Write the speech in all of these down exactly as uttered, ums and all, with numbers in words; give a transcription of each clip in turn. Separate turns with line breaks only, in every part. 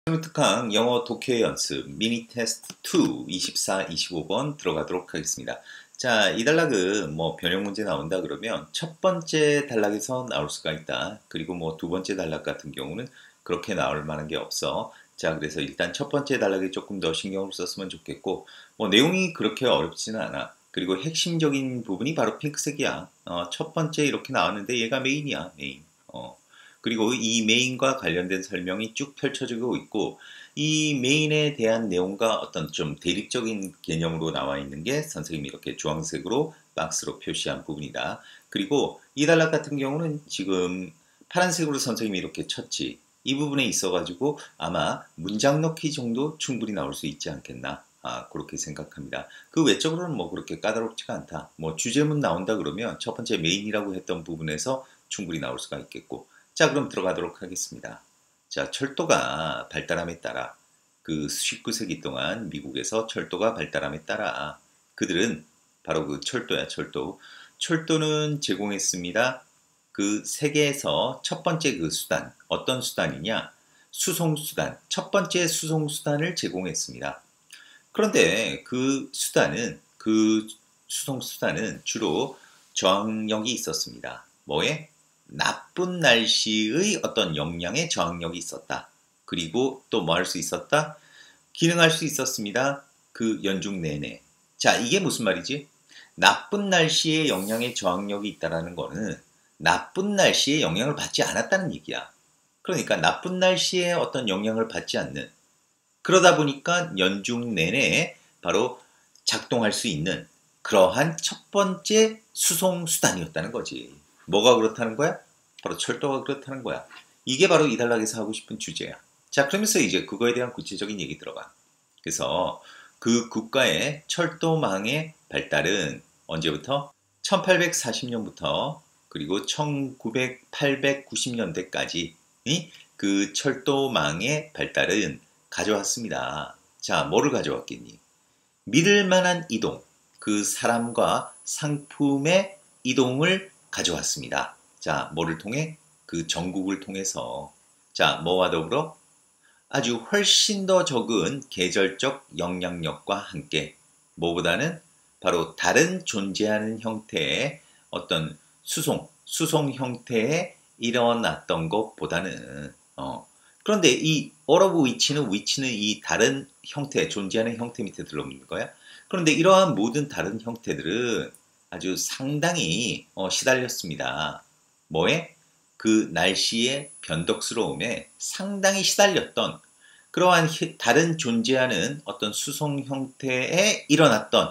특강 영어 독해 연습 미니 테스트 이 이십사, 이십오 번 들어가도록 하겠습니다. 자, 이 단락은 뭐 변형 문제 나온다 그러면 첫 번째 단락에서 나올 수가 있다. 그리고 뭐 두 번째 단락 같은 경우는 그렇게 나올 만한 게 없어. 자, 그래서 일단 첫 번째 단락에 조금 더 신경을 썼으면 좋겠고, 뭐 내용이 그렇게 어렵지는 않아. 그리고 핵심적인 부분이 바로 핑크색이야. 어, 첫 번째 이렇게 나왔는데 얘가 메인이야, 메인. 어. 그리고 이 메인과 관련된 설명이 쭉 펼쳐지고 있고, 이 메인에 대한 내용과 어떤 좀 대립적인 개념으로 나와 있는 게 선생님이 이렇게 주황색으로 박스로 표시한 부분이다. 그리고 이 단락 같은 경우는 지금 파란색으로 선생님이 이렇게 쳤지. 이 부분에 있어가지고 아마 문장 넣기 정도 충분히 나올 수 있지 않겠나. 아, 그렇게 생각합니다. 그 외적으로는 뭐 그렇게 까다롭지가 않다. 뭐 주제문 나온다 그러면 첫 번째 메인이라고 했던 부분에서 충분히 나올 수가 있겠고. 자, 그럼 들어가도록 하겠습니다. 자, 철도가 발달함에 따라 그 십구 세기 동안 미국에서 철도가 발달함에 따라 그들은 바로 그 철도야, 철도. 철도는 제공했습니다. 그 세계에서 첫 번째 그 수단, 어떤 수단이냐? 수송수단, 첫 번째 수송수단을 제공했습니다. 그런데 그 수단은, 그 수송수단은 주로 저항력이 있었습니다. 뭐에? 나쁜 날씨의 어떤 영향에 저항력이 있었다. 그리고 또 뭐 할 수 있었다? 기능할 수 있었습니다. 그 연중 내내. 자, 이게 무슨 말이지? 나쁜 날씨의 영향에 저항력이 있다는 거는 나쁜 날씨의 영향을 받지 않았다는 얘기야. 그러니까 나쁜 날씨의 어떤 영향을 받지 않는, 그러다 보니까 연중 내내 바로 작동할 수 있는 그러한 첫 번째 수송수단이었다는 거지. 뭐가 그렇다는 거야? 바로 철도가 그렇다는 거야. 이게 바로 이 단락에서 하고 싶은 주제야. 자, 그러면서 이제 그거에 대한 구체적인 얘기 들어가. 그래서 그 국가의 철도망의 발달은 언제부터? 천팔백사십 년부터 그리고 천구백, 팔백구십 년대까지 그 철도망의 발달은 가져왔습니다. 자, 뭐를 가져왔겠니? 믿을 만한 이동, 그 사람과 상품의 이동을 가져왔습니다. 자, 뭐를 통해? 그 전국을 통해서. 자, 뭐와 더불어? 아주 훨씬 더 적은 계절적 영향력과 함께 뭐보다는 바로 다른 존재하는 형태의 어떤 수송, 수송 형태에 일어났던 것보다는 어, 그런데 이 all of which는 which는 이 다른 형태, 존재하는 형태 밑에 들어오는 거야. 그런데 이러한 모든 다른 형태들은 아주 상당히 어, 시달렸습니다. 뭐에? 그 날씨의 변덕스러움에 상당히 시달렸던 그러한 다른 존재하는 어떤 수송 형태에 일어났던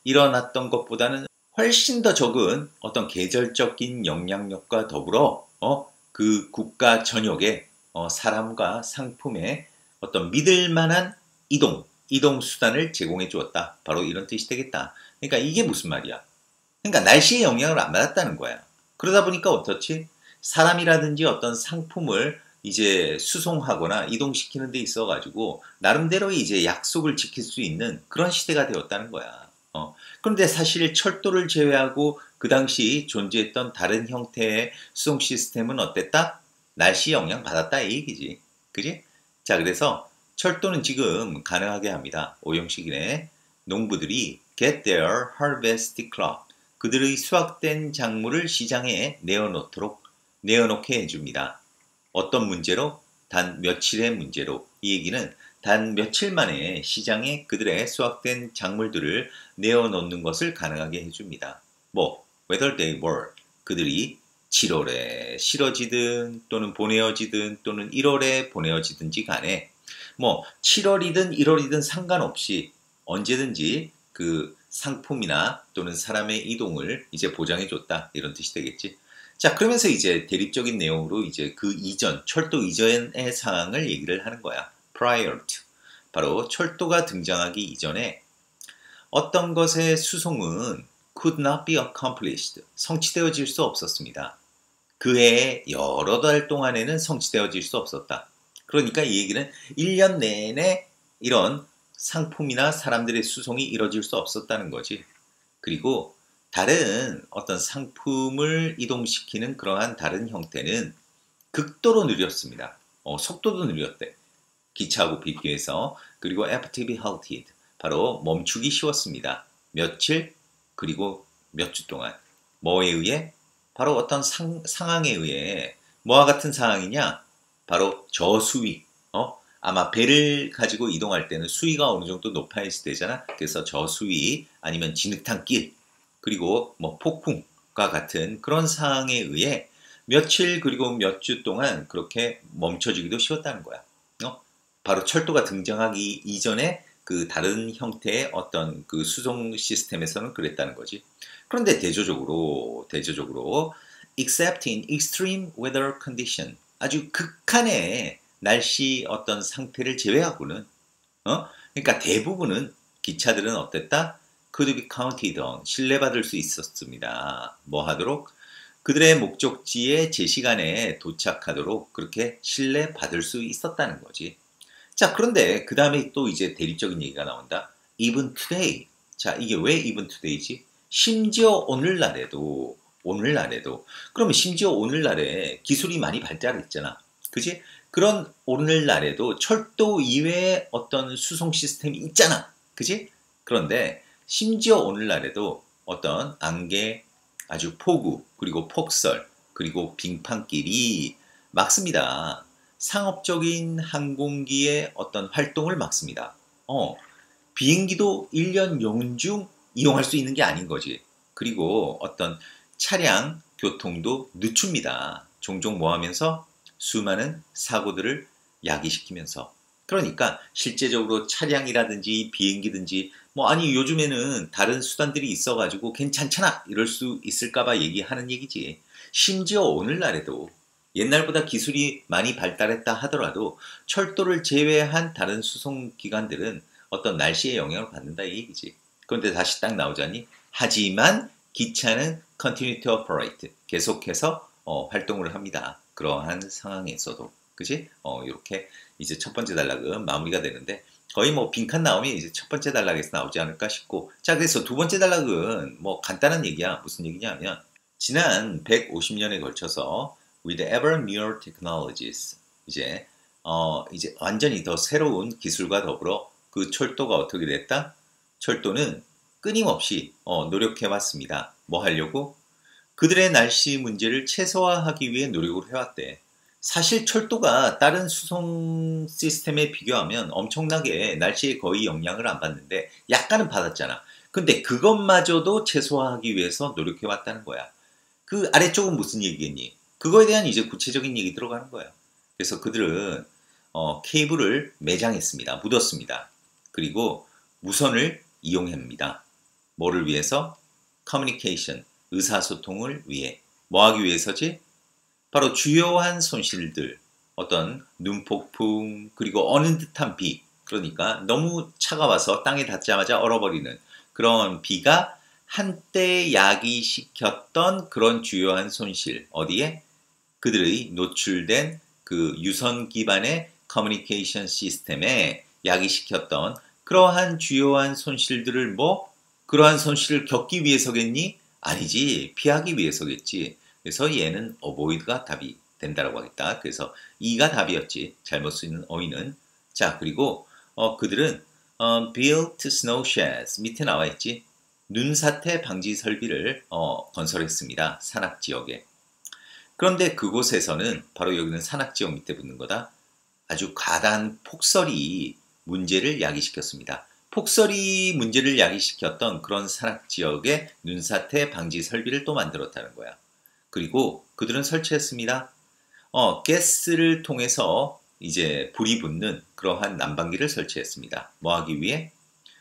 일어났던 것보다는 훨씬 더 적은 어떤 계절적인 영향력과 더불어 어, 그 국가 전역에 어, 사람과 상품의 어떤 믿을 만한 이동, 이동 수단을 제공해 주었다. 바로 이런 뜻이 되겠다. 그러니까 이게 무슨 말이야? 그러니까 날씨의 영향을 안 받았다는 거야. 그러다 보니까 어떻지? 사람이라든지 어떤 상품을 이제 수송하거나 이동시키는 데 있어가지고 나름대로 이제 약속을 지킬 수 있는 그런 시대가 되었다는 거야. 어. 그런데 사실 철도를 제외하고 그 당시 존재했던 다른 형태의 수송 시스템은 어땠다? 날씨 영향 받았다 이 얘기지. 그지? 자, 그래서 철도는 지금 가능하게 합니다. 오형식이네. 농부들이 get their harvest crop. 그들의 수확된 작물을 시장에 내어놓도록, 내어놓게 해줍니다. 어떤 문제로? 단 며칠의 문제로. 이 얘기는 단 며칠 만에 시장에 그들의 수확된 작물들을 내어놓는 것을 가능하게 해줍니다. 뭐, whether they were, 그들이 칠월에 실어지든 또는 보내어지든 또는 일월에 보내어지든지 간에 뭐 칠월이든 일월이든 상관없이 언제든지 그 상품이나 또는 사람의 이동을 이제 보장해줬다 이런 뜻이 되겠지. 자, 그러면서 이제 대립적인 내용으로 이제 그 이전, 철도 이전의 상황을 얘기를 하는 거야. prior to. 바로 철도가 등장하기 이전에 어떤 것의 수송은 could not be accomplished. 성취되어질 수 없었습니다. 그해 여러 달 동안에는 성취되어질 수 없었다. 그러니까 이 얘기는 일 년 내내 이런 상품이나 사람들의 수송이 이뤄질 수 없었다는 거지. 그리고 다른 어떤 상품을 이동시키는 그러한 다른 형태는 극도로 느렸습니다. 어, 속도도 느렸대. 기차하고 비교해서. 그리고 have to be halted. 바로 멈추기 쉬웠습니다. 며칠 그리고 몇 주 동안. 뭐에 의해? 바로 어떤 상, 상황에 의해. 뭐와 같은 상황이냐? 바로 저수위. 어? 아마 배를 가지고 이동할 때는 수위가 어느 정도 높아 있을 때잖아. 그래서 저수위 아니면 진흙탕길 그리고 뭐 폭풍과 같은 그런 상황에 의해 며칠 그리고 몇 주 동안 그렇게 멈춰지기도 쉬웠다는 거야. 어? 바로 철도가 등장하기 이전에 그 다른 형태의 어떤 그 수송 시스템에서는 그랬다는 거지. 그런데 대조적으로 대조적으로 except in extreme weather condition 아주 극한의 날씨 어떤 상태를 제외하고는 어? 그러니까 대부분은 기차들은 어땠다? could be counted on 신뢰받을 수 있었습니다. 뭐 하도록? 그들의 목적지에 제 시간에 도착하도록 그렇게 신뢰받을 수 있었다는 거지. 자, 그런데 그 다음에 또 이제 대립적인 얘기가 나온다. even today. 자, 이게 왜 even today지? 심지어 오늘날에도, 오늘날에도. 그러면 심지어 오늘날에 기술이 많이 발달했잖아. 그지? 그런 오늘날에도 철도 이외에 어떤 수송 시스템이 있잖아. 그지? 그런데 심지어 오늘날에도 어떤 안개, 아주 폭우, 그리고 폭설, 그리고 빙판길이 막습니다. 상업적인 항공기의 어떤 활동을 막습니다. 어, 비행기도 일 년 연중 이용할 수 있는 게 아닌 거지. 그리고 어떤 차량 교통도 늦춥니다. 종종 뭐 하면서? 수많은 사고들을 야기시키면서. 그러니까 실제적으로 차량이라든지 비행기든지 뭐 아니 요즘에는 다른 수단들이 있어가지고 괜찮잖아 이럴 수 있을까봐 얘기하는 얘기지. 심지어 오늘날에도 옛날보다 기술이 많이 발달했다 하더라도 철도를 제외한 다른 수송기관들은 어떤 날씨의 영향을 받는다 이 얘기지. 그런데 다시 딱 나오자니 하지만 기차는 continue to operate 계속해서 어, 활동을 합니다. 그러한 상황에서도 그지? 어 이렇게 이제 첫 번째 단락은 마무리가 되는데 거의 뭐 빈칸 나오면 이제 첫 번째 단락에서 나오지 않을까 싶고 자 그래서 두 번째 단락은 뭐 간단한 얘기야. 무슨 얘기냐면 지난 백오십 년에 걸쳐서 with ever newer technologies 이제 어 이제 완전히 더 새로운 기술과 더불어 그 철도가 어떻게 됐다? 철도는 끊임없이 어, 노력해왔습니다. 뭐 하려고? 그들의 날씨 문제를 최소화하기 위해 노력을 해왔대. 사실 철도가 다른 수송 시스템에 비교하면 엄청나게 날씨에 거의 영향을 안 받는데 약간은 받았잖아. 근데 그것마저도 최소화하기 위해서 노력해왔다는 거야. 그 아래쪽은 무슨 얘기겠니? 그거에 대한 이제 구체적인 얘기 들어가는 거야. 그래서 그들은 어, 케이블을 매장했습니다. 묻었습니다. 그리고 무선을 이용합니다. 뭐를 위해서? 커뮤니케이션, 의사소통을 위해. 뭐 하기 위해서지? 바로 주요한 손실들, 어떤 눈폭풍, 그리고 어는 듯한 비, 그러니까 너무 차가워서 땅에 닿자마자 얼어버리는 그런 비가 한때 야기시켰던 그런 주요한 손실, 어디에? 그들의 노출된 그 유선 기반의 커뮤니케이션 시스템에 야기시켰던 그러한 주요한 손실들을 뭐? 그러한 손실을 겪기 위해서겠니? 아니지. 피하기 위해서겠지. 그래서 얘는 avoid가 답이 된다라고 하겠다. 그래서 이가 답이었지. 잘못 쓰는 어휘는. 자, 그리고 어, 그들은 어, built snow sheds 밑에 나와 있지. 눈사태 방지 설비를 어, 건설했습니다. 산악 지역에. 그런데 그곳에서는 바로 여기는 산악 지역 밑에 붙는 거다. 아주 과다한 폭설이 문제를 야기시켰습니다. 폭설이 문제를 야기시켰던 그런 산악 지역에 눈사태 방지 설비를 또 만들었다는 거야. 그리고 그들은 설치했습니다. 어, 가스를 통해서 이제 불이 붙는 그러한 난방기를 설치했습니다. 뭐 하기 위해?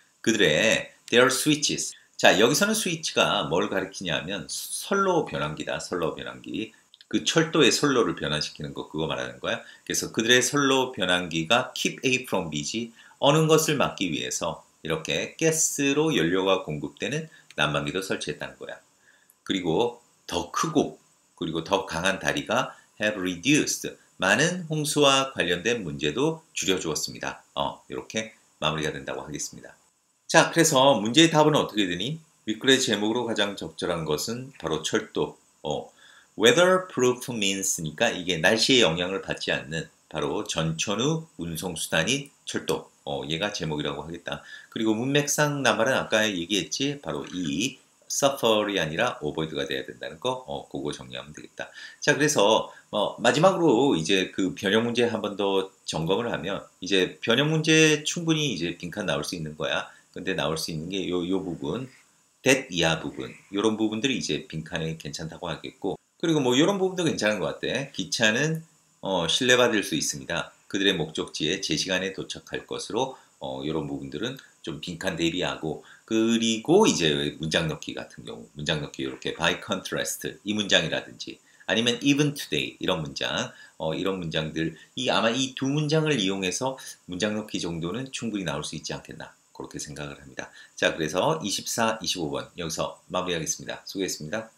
그들의 their switches. 자, 여기서는 스위치가 뭘 가리키냐면 선로 변환기다. 선로 변환기. 그 철도의 선로를 변환시키는 거 그거 말하는 거야. 그래서 그들의 선로 변환기가 keep A from B지 어느 것을 막기 위해서 이렇게 가스로 연료가 공급되는 난방기도 설치했다는 거야. 그리고 더 크고 그리고 더 강한 다리가 have reduced 많은 홍수와 관련된 문제도 줄여주었습니다. 어, 이렇게 마무리가 된다고 하겠습니다. 자, 그래서 문제의 답은 어떻게 되니? 윗글의 제목으로 가장 적절한 것은 바로 철도. 어, weatherproof means니까 이게 날씨의 영향을 받지 않는 바로 전천후 운송수단이 철도. 어, 얘가 제목이라고 하겠다. 그리고 문맥상 낱말은 아까 얘기했지. 바로 이 suffer이 아니라 avoid가 돼야 된다는 거. 어, 그거 정리하면 되겠다. 자, 그래서 어, 마지막으로 이제 그 변형 문제 한 번 더 점검을 하면 이제 변형 문제 충분히 이제 빈칸 나올 수 있는 거야. 근데 나올 수 있는 게 요, 요 부분, that 이하 부분, 요런 부분들이 이제 빈칸에 괜찮다고 하겠고, 그리고 뭐 요런 부분도 괜찮은 것 같아. 기차는 어, 신뢰받을 수 있습니다. 그들의 목적지에 제 시간에 도착할 것으로 어, 이런 부분들은 좀 빈칸 대비하고, 그리고 이제 문장 넣기 같은 경우 문장 넣기 이렇게 by contrast 이 문장이라든지 아니면 even today 이런 문장 어, 이런 문장들 이 아마 이 두 문장을 이용해서 문장 넣기 정도는 충분히 나올 수 있지 않겠나 그렇게 생각을 합니다. 자, 그래서 이십사, 이십오 번 여기서 마무리하겠습니다. 수고했습니다.